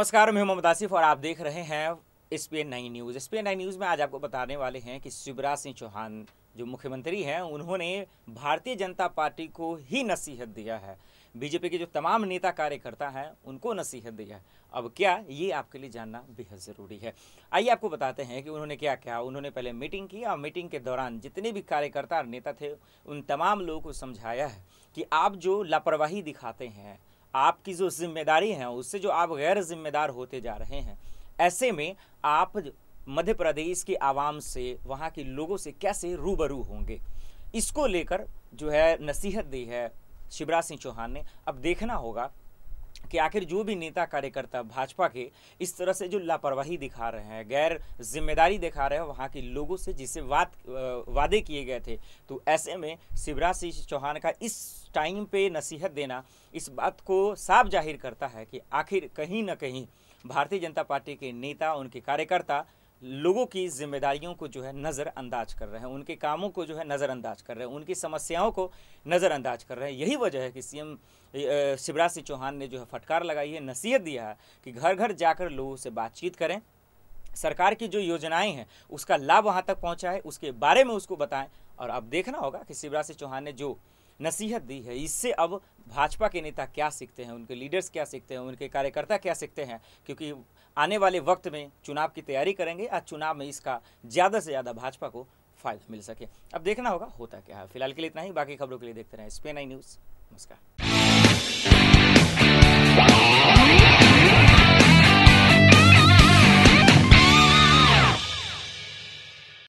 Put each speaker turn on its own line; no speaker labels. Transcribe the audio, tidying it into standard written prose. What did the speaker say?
नमस्कार, मैं मोहम्मद आसिफ और आप देख रहे हैं SPN 9 न्यूज़। SPN 9 न्यूज़ में आज आपको बताने वाले हैं कि शिवराज सिंह चौहान जो मुख्यमंत्री हैं उन्होंने भारतीय जनता पार्टी को ही नसीहत दिया है। बीजेपी के जो तमाम नेता कार्यकर्ता हैं उनको नसीहत दिया है। अब क्या, ये आपके लिए जानना बेहद ज़रूरी है। आइए आपको बताते हैं कि उन्होंने क्या क्या। उन्होंने पहले मीटिंग की और मीटिंग के दौरान जितने भी कार्यकर्ता और नेता थे उन तमाम लोगों को समझाया है कि आप जो लापरवाही दिखाते हैं, आपकी जो जिम्मेदारी है उससे जो आप गैर जिम्मेदार होते जा रहे हैं, ऐसे में आप मध्य प्रदेश की आवाम से, वहाँ के लोगों से कैसे रूबरू होंगे, इसको लेकर जो है नसीहत दी है शिवराज सिंह चौहान ने। अब देखना होगा कि आखिर जो भी नेता कार्यकर्ता भाजपा के इस तरह से जो लापरवाही दिखा रहे हैं, गैर जिम्मेदारी दिखा रहे हैं वहाँ के लोगों से, जिससे वादे किए गए थे, तो ऐसे में शिवराज सिंह चौहान का इस टाइम पे नसीहत देना इस बात को साफ जाहिर करता है कि आखिर कहीं ना कहीं भारतीय जनता पार्टी के नेता, उनके कार्यकर्ता लोगों की जिम्मेदारियों को जो है नज़रअंदाज कर रहे हैं, उनके कामों को जो है नज़रअंदाज कर रहे हैं, उनकी समस्याओं को नज़रअंदाज कर रहे हैं। यही वजह है कि सीएम शिवराज सिंह चौहान ने जो है फटकार लगाई है, नसीहत दिया है कि घर घर जाकर लोगों से बातचीत करें, सरकार की जो योजनाएं हैं उसका लाभ वहां तक पहुंचाएं, उसके बारे में उसको बताएं। और अब देखना होगा कि शिवराज सिंह चौहान ने जो नसीहत दी है, इससे अब भाजपा के नेता क्या सीखते हैं, उनके लीडर्स क्या सीखते हैं, उनके कार्यकर्ता क्या सीखते हैं, क्योंकि आने वाले वक्त में चुनाव की तैयारी करेंगे और चुनाव में इसका ज़्यादा से ज़्यादा भाजपा को फ़ायदा मिल सके। अब देखना होगा होता क्या है। फिलहाल के लिए इतना ही, बाकी खबरों के लिए देखते रहें SPN 9 न्यूज़। नमस्कार।